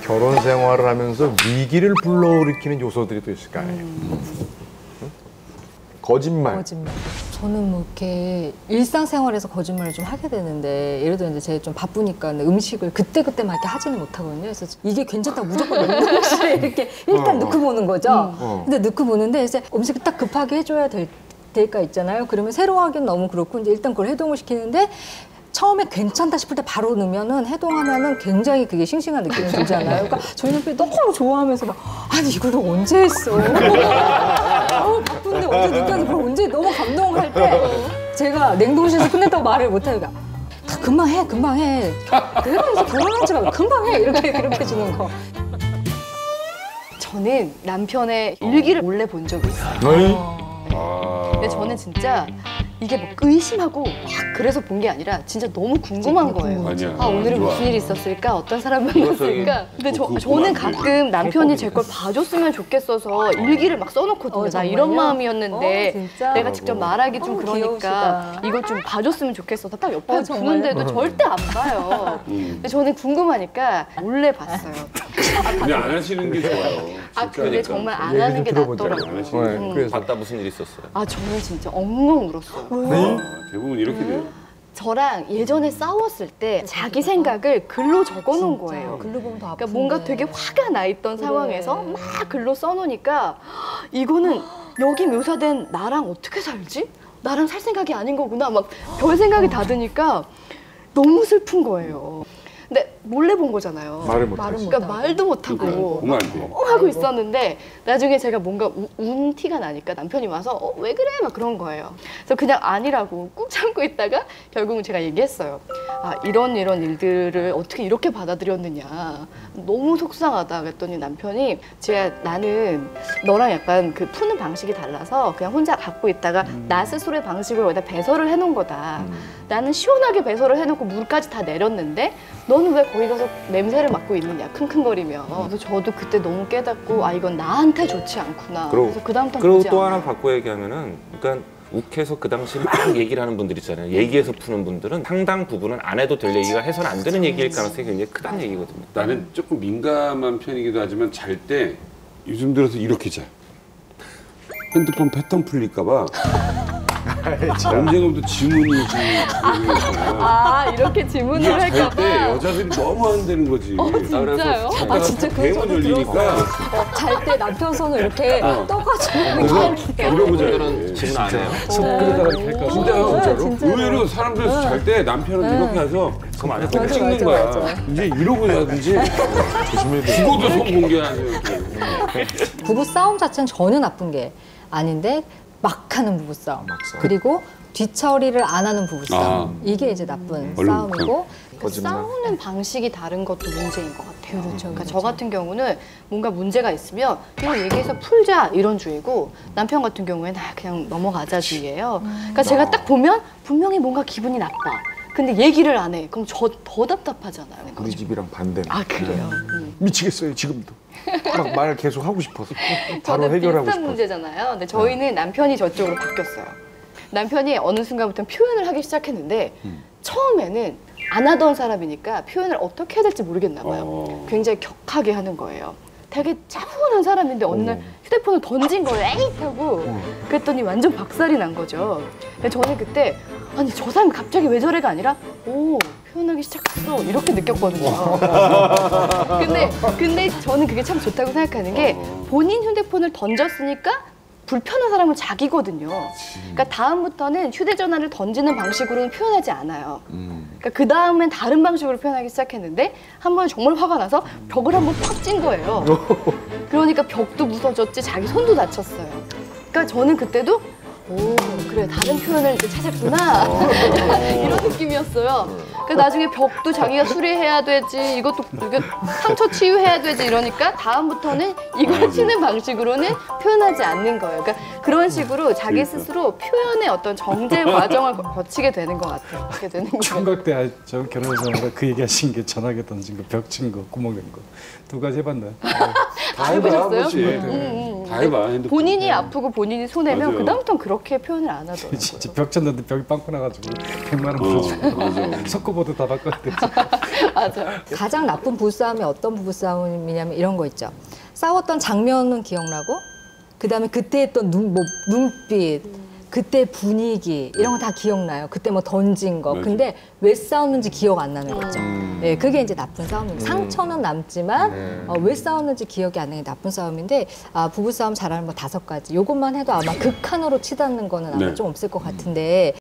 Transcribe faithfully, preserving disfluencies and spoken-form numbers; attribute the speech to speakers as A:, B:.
A: 결혼 생활을 하면서 위기를 불러일으키는 요소들이 또 있을 거 아니에요. 음. 거짓말.
B: 거짓말. 저는 뭐 이렇게 일상생활에서 거짓말을 좀 하게 되는데, 예를 들어 이제 제가 좀 바쁘니까 음식을 그때그때 막 이렇게 하지는 못하거든요. 그래서 이게 괜찮다고 무조건 냉동실에 이렇게 일단 어, 넣고 보는 거죠. 음. 어. 근데 넣고 보는데 이제 음식을 딱 급하게 해줘야 될 때가 있잖아요. 그러면 새로 하기는 너무 그렇고 이제 일단 그걸 해동을 시키는데 처음에 괜찮다 싶을 때 바로 넣으면은 해동하면은 굉장히 그게 싱싱한 느낌이 들잖아요. 그러니까 저희 남편이 너무 좋아하면서 막 아니 이걸 언제 했어? 어, 바쁜데 언제 늦게까지 그걸 언제 너무 감동할 때 제가 냉동실에서 끝냈다고 말을 못해요. 그러니까 다 금방 해, 금방 해. 내가 이제 결혼한 지가 금방 해 이렇게 그렇게 주는 거.
C: 저는 남편의 일기를 몰래 본 적이 있어요.
A: 어.
C: 근데 저는 진짜 이게 뭐 의심하고 막 그래서 본 게 아니라 진짜 너무 궁금한 거예요.
D: 아니야.
C: 아 오늘은
D: 좋아.
C: 무슨 일이 있었을까? 어떤 사람 만났을까? 근데 저, 저는 가끔 남편이 제 걸 봐줬으면 좋겠어서 일기를 막 써놓거든요.
B: 어,
C: 나 이런 마음이었는데
B: 어, 진짜?
C: 내가 직접 말하기 좀
B: 어,
C: 그러니까
B: 귀여우시다.
C: 이거 좀 봐줬으면 좋겠어서 딱 옆에
B: 어,
C: 두는데도 절대 안 봐요. 근데 저는 궁금하니까 몰래 봤어요.
D: 그냥 안 하시는 게 좋아요.
C: 아 근데 정말 안
A: 얘기
C: 하는
A: 좀
C: 게
A: 들어보자.
C: 낫더라고요.
D: 하시는 게
A: 네, 그래서
E: 봤다 무슨 일 있었어요?
C: 아 저는 진짜 엉엉 울었어요.
D: 아, 대부분 이렇게 돼요.
C: 저랑 예전에 싸웠을 때 자기 생각을 글로 적어놓은 거예요.
B: 글로 보면 더 아픈데.
C: 그러니까 뭔가 되게 화가 나 있던
B: 그래.
C: 상황에서 막 글로 써놓으니까 이거는 여기 묘사된 나랑 어떻게 살지? 나랑 살 생각이 아닌 거구나. 막 별 생각이 다 드니까 너무 슬픈 거예요. 근데 몰래 본 거잖아요.
A: 말을 못
B: 말은
A: 하지.
C: 그러니까 말도 못하고
D: 보면 안 돼.
C: 어 하고 있었는데 나중에 제가 뭔가 우, 운 티가 나니까 남편이 와서 어, 왜 그래? 막 그런 거예요. 그래서 그냥 아니라고 꾹 참고 있다가 결국은 제가 얘기했어요. 아 이런 이런 일들을 어떻게 이렇게 받아들였느냐. 너무 속상하다 그랬더니 남편이 제가 나는 너랑 약간 그 푸는 방식이 달라서 그냥 혼자 갖고 있다가
A: 음.
C: 나 스스로의 방식으로 여기다 배설을 해놓은 거다.
A: 음.
C: 나는 시원하게 배설을 해놓고 물까지 다 내렸는데 너는 왜 거기 가서 냄새를 맡고 있느냐 킁킁거리며. 그래서 저도 그때 너무 깨닫고 아 이건 나한테 좋지 않구나.
E: 그리고,
C: 그래서 그 다음부터
E: 그리고
C: 보지
E: 또
C: 않아요.
E: 하나 바꿔 얘기하면은 그러니까 욱해서 그 당시 막 얘기를 하는 분들 있잖아요. 얘기해서 푸는 분들은 상당 부분은 안 해도 될 얘기가 해서는 안 되는 얘기일 가능성이 굉장히 크다는 얘기거든요.
D: 나는 조금 민감한 편이기도 하지만 잘 때 요즘 들어서 이렇게 자. 핸드폰 패턴 풀릴까 봐. 언젠가부터 지문이 지금
C: 아 이렇게 질문을
D: 이게
C: 할까
D: 잘 때
C: 봐.
D: 여자들이 너무 한다는 거지.
C: 어 진짜요?
B: 아 진짜 그거
D: 대문
B: 저도
D: 열리니까
B: 들었어요. 잘 때 남편 손을 이렇게 떠가지고
D: 그래서 이러고자
E: 분들은 지금 안 해요?
A: 손끝에다가 이렇게 할까 봐.
D: 진짜요?
B: 진짜로? 진짜로?
D: 의외로 사람들 잘 때 남편은 이렇게 해서
E: 그럼 안 해도
D: 꼭
E: 돼요.
D: 찍는
B: 맞아,
D: 거야.
B: 맞아.
D: 이제 이러고 자든지 죽어도 손 공개하세요.
B: 부부 싸움 자체는 전혀 나쁜 게 아닌데 막 하는 부부 싸움. 그리고 뒤처리를 안 하는 부부 싸움.
D: 아.
B: 이게 이제 나쁜
D: 얼른
B: 싸움이고.
C: 그러니까
A: 거짓말.
C: 싸우는 방식이 다른 것도 문제인 것 같아요.
B: 그렇죠,
C: 그러니까
B: 그렇죠.
C: 저 같은 경우는 뭔가 문제가 있으면 이거 얘기해서 풀자 이런 주의고 남편 같은 경우에는 아, 그냥 넘어가자 주의예요. 그러니까 제가 딱 보면 분명히 뭔가 기분이 나빠. 근데 얘기를 안 해. 그럼 저 더 답답하잖아요.
A: 우리 집이랑 반대네.
C: 아 그래요? 음.
A: 미치겠어요 지금도. 막 말 계속 하고 싶어서. 바로
C: 저는
A: 해결하고
C: 비슷한
A: 싶어서.
C: 문제잖아요. 근데 저희는 남편이 저쪽으로 바뀌었어요. 남편이 어느 순간부터 표현을 하기 시작했는데
D: 음.
C: 처음에는 안 하던 사람이니까 표현을 어떻게 해야 될지 모르겠나 봐요.
D: 어.
C: 굉장히 격하게 하는 거예요. 되게 차분한 사람인데 어느 날 휴대폰을 던진 거예요. 에잇 하고. 그랬더니 완전 박살이 난 거죠. 근데 저는 그때 아니 저 사람이 갑자기 왜 저래가 아니라 오 표현하기 시작했어 이렇게 느꼈거든요. 근데 근데 저는 그게 참 좋다고 생각하는 게 본인 휴대폰을 던졌으니까 불편한 사람은 자기거든요. 그러니까 다음부터는 휴대전화를 던지는 방식으로는 표현하지 않아요. 그러니까 그 다음엔 다른 방식으로 표현하기 시작했는데 한 번 정말 화가 나서 벽을 한 번 팍 찐 거예요. 그러니까 벽도 무서졌지 자기 손도 다쳤어요. 그러니까 저는 그때도 오 그래 다른 표현을 이제 찾았구나 이런 느낌이었어요. 그 나중에 벽도 자기가 수리해야 되지 이것도 이게 상처 치유해야 되지 이러니까 다음부터는 이걸 치는 방식으로는 표현하지 않는 거예요. 그러니까 그런 식으로 자기
D: 그러니까.
C: 스스로 표현의 어떤 정제 과정을 거- 거치게 되는 것 같아요. 그렇게 되는 거예요.
F: 총각 때 저 결혼해서 그 얘기하신 게 전화기 던진 거, 벽 친 거, 구멍 낸 거 두 가지 해봤나요?
D: 다 해봐,
C: 해보셨어요?
D: 그렇지.
C: 음, 음.
D: 다 해봐. 핸드폰.
C: 본인이 아프고 본인이 손해면
D: 맞아요.
C: 그다음부터는 그렇게 표현을 안 하더라고요.
F: 진짜 벽 쳤는데 벽이 빵꾸 나가지고 백만 원
D: 어,
F: 벌어주고
D: 맞아.
F: 속고보도 다 바꿔야 돼.
C: 맞아요.
B: 가장 나쁜 부부싸움이 어떤 부부싸움이냐면 이런 거 있죠. 싸웠던 장면은 기억나고 그다음에 그때 했던 눈, 뭐, 눈빛, 그때 분위기 이런 거 다 기억나요. 그때 뭐 던진 거.
D: 맞아.
B: 근데 왜 싸웠는지 기억 안 나는 거죠.
E: 음.
B: 예, 그게 이제 나쁜 싸움입니다. 상처는 남지만
E: 네.
B: 어, 왜 싸웠는지 기억이 안 나는 게 나쁜 싸움인데 아, 부부싸움 잘하는 거 다섯 가지. 요것만 해도 아마 극한으로 치닫는 거는 아마
D: 네.
B: 좀 없을 것 같은데